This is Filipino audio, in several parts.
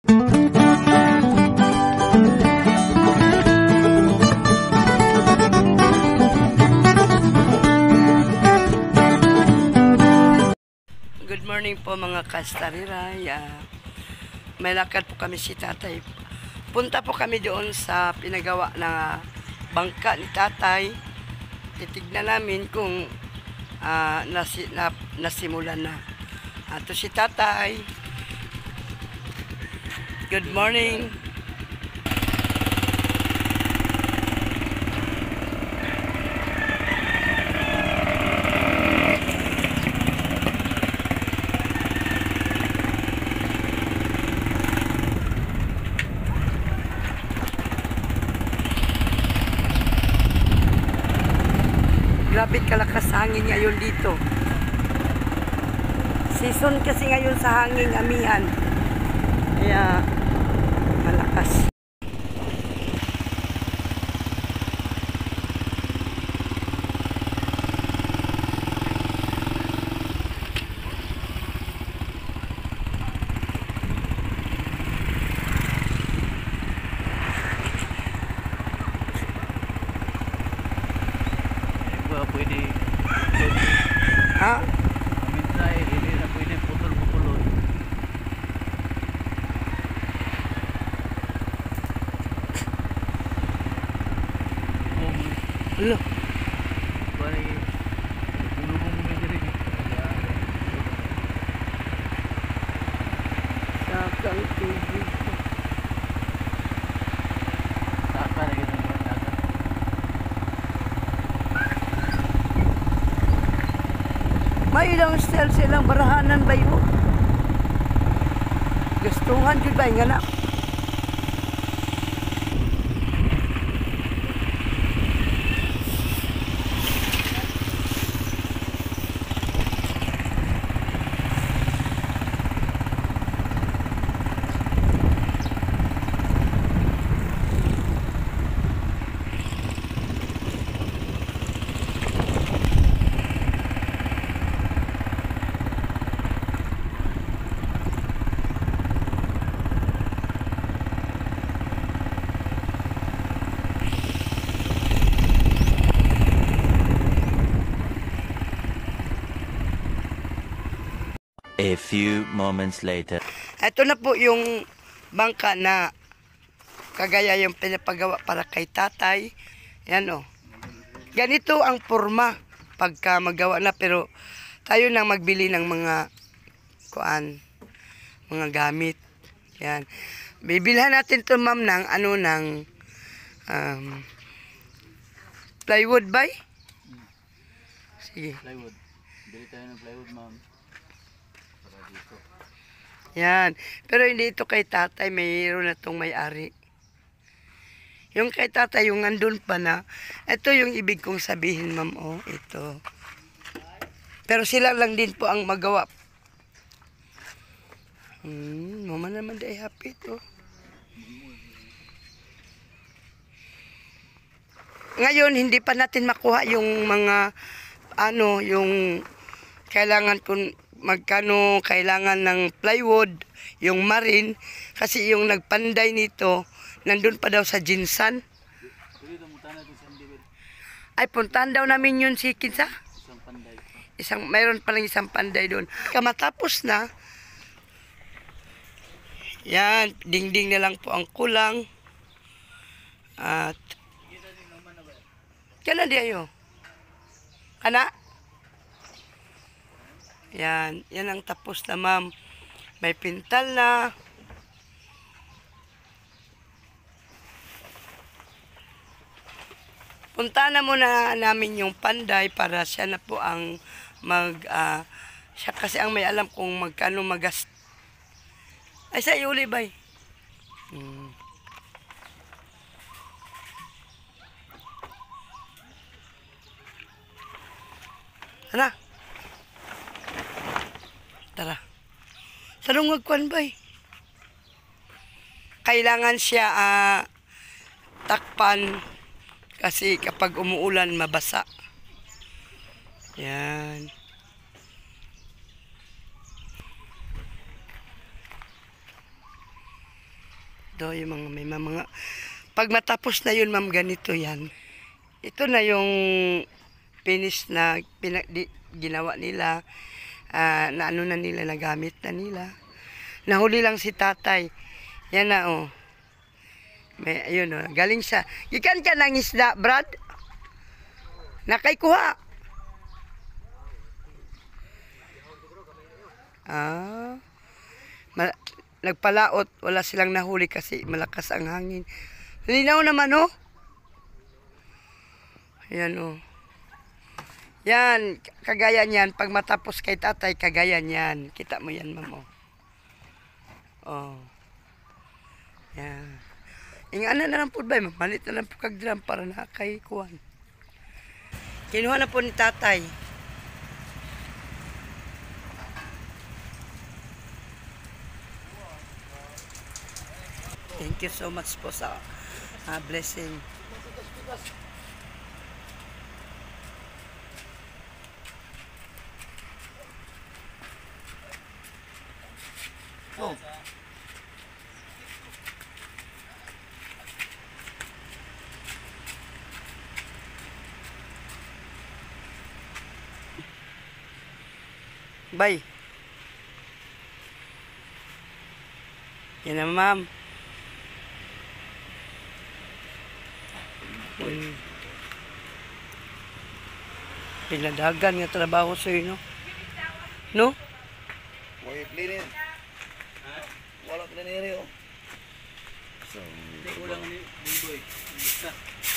Good morning po mga kastariray. May lakad po kami si tatay. Punta po kami doon sa pinagawa na bangka ni tatay. Titignan namin kung nasimulan na. Ito si tatay. Good morning. Grabe kalakas hangin ngayon dito. Season kasi ngayon sa hangin amihan. Kaya malakas. Pwede Ha? minsan hindi na pwede putol-putulon. Hello. Bari bulubong mo diri. Sakang tubig. Saka lagi ng dagat. May ilang style silang barahanan ba yun? Gustuhan yun ba yung anak? A few moments later. Ito na po yung bangka na kagaya yung pinapagawa para kay tatay. Yan o. Ganito ang forma pagka magawa na, pero tayo na magbili ng mga mga gamit. Yan. Bibilhan natin to ma'am ng plywood ba? Sige. Plywood. Bili tayo ng plywood, ma'am. Para dito. Yan. Pero hindi ito kay tatay, mayroon na itong may-ari. Yung kay tatay, yung nandun pa na, ito yung ibig kong sabihin, ma'am. Oh, ito. Pero sila lang din po ang magawa. Mama naman day happy to. Ngayon, hindi pa natin makuha yung mga, yung kailangan kung magkano kailangan ng plywood, yung marine, kasi yung nagpanday nito, nandun pa daw sa Jinsan. Ay, puntahan daw namin yun si Kinsa. Isang panday pa. Mayroon palang isang panday doon. Kamatapos na, yan, dingding na lang po ang kulang. At, kaya di ayo. Kana? Yan ang tapos na ma'am. May pintal na. Punta na muna namin yung panday para siya na po ang siya kasi ang may alam kung magkano magast. Ay, sa iuli ba? Tara. Tara. Sa lungagkuan ba? Kailangan siya takpan kasi kapag umuulan mabasa. Yan. do, yung mga may mga pag matapos na yun, ma'am, ganito yan. Ito na yung finish na ginawa nila, na ano na nila, nagamit na nila. Nahuli lang si tatay. Yan na, oh. May, ayun, oh. Galing siya. Ikan ka ng isda, Brad? Nakaykuha. Nagpalaot. Wala silang nahuli kasi malakas ang hangin. Linaw naman, oh. Yan, oh. Yan, kagaya niyan. Pag matapos kay tatay, kagaya niyan. Kita mo yan, ma'am, oh. Oh. Yan. Ingana na lang po ba? Malit na lang po kag-drum para na kay kuwan. Kinuha na po ni tatay. Thank you so much po sa blessing. Oh. Bye. Yan na, ma'am. Pinadagan nga trabaho sa'yo, no? No? Boy, cleanin. Wala cleanin oh. So, hindi ko lang ni boy. Basta.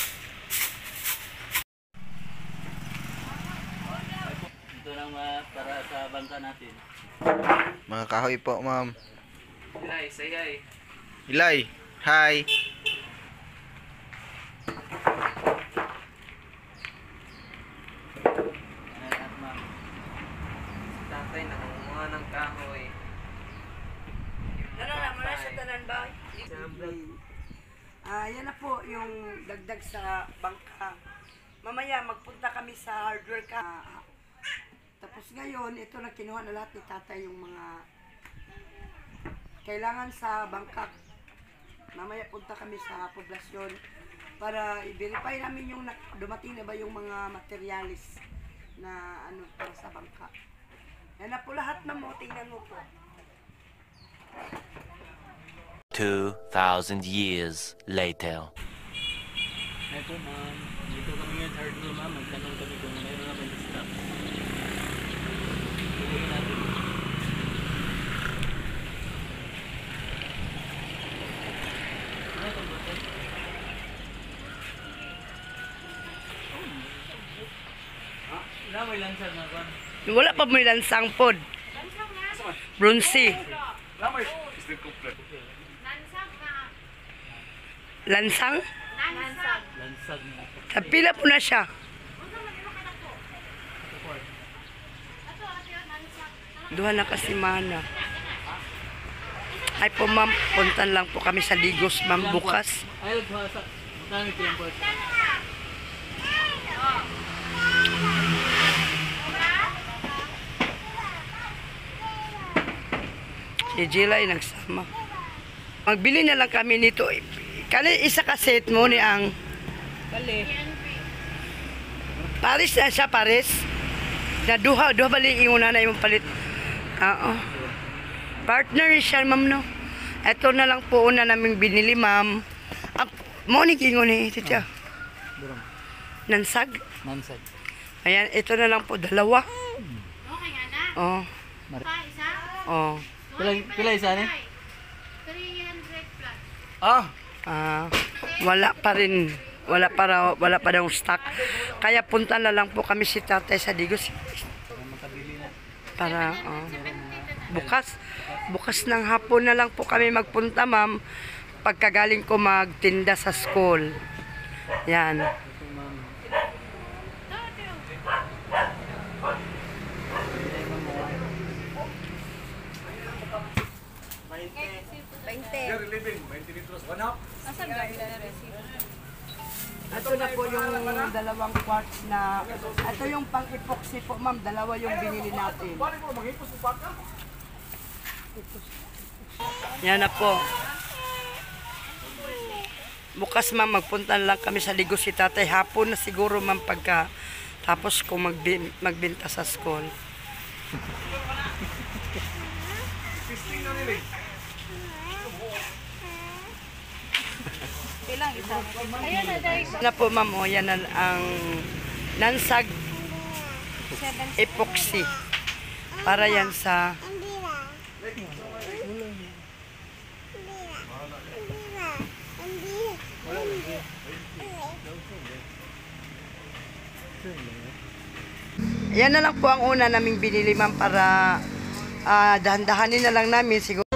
Ito lang para sa bangka natin. Mga kahoy po, ma'am. Ilay, say hi. Ilay, hi. At ma'am. Tatay nangunguha ng kahoy. Muna sa tanan ba? Yan na po yung dagdag sa bangka. Mamaya magpunta kami sa hardware ka. Tapos ngayon, ito na kinuha na lahat ni tatay yung mga kailangan sa bangka. Mamaya punta kami sa poblasyon para i-verify namin yung dumating na ba yung mga materialis na ano para sa bangka. Yan na po lahat na mo, tingnan mo po. 2,000 years later. Ito ma'am, dito kami ngayon sa hardware ma'am, magtanong kami kung mayroon na ba yung stock. Tuloy natin. Ano itong bata? Wala may lansag na ba? Wala pa may lansang pod. Bronzy. Lansang? Lansag na. Pila po na siya. Duha na kasi mana. Ay po ma'am, puntan lang po kami sa Digos ma'am bukas. Ayaw ba sa... Magkano ito yung buwan? Si Jilay nagsama. Magbili na lang kami nito. Kali isa ka set mo ni ang Paris na siya, Paris. Na duha bali yung una na yung palit. Oo. Partner siya, ma'am, no? Ito na lang po una naming binili, ma'am. Mo ni kingon ni tita. Nansag. Nansag. Ayan, ito na lang po, dalawa. Okay nga na. Oh. Pa, isa? Oh. Pila isa ni? 300 plus. Wala pa rin. Wala pa daw stock. Kaya punta na lang po kami si tatay sa Digos. Para, bukas ng hapon na lang po kami magpunta, ma'am. Pagkagaling ko magtinda sa school. Yan. Ito na po yung dalawang quartz na, ito yung pang-epoxy po, ma'am. Dalawa yung binili natin. Yan na po. Bukas ma'am, magpunta na lang kami sa Ligo si tatay. Hapon na siguro ma'am pagka tapos kung magbenta sa school. Ayun na, dahil Na po ma'am, o yan ang nansag epoxy. Para yan sa yan na lang po ang una naming binili ma'am para dahan-dahanin na lang namin siguro.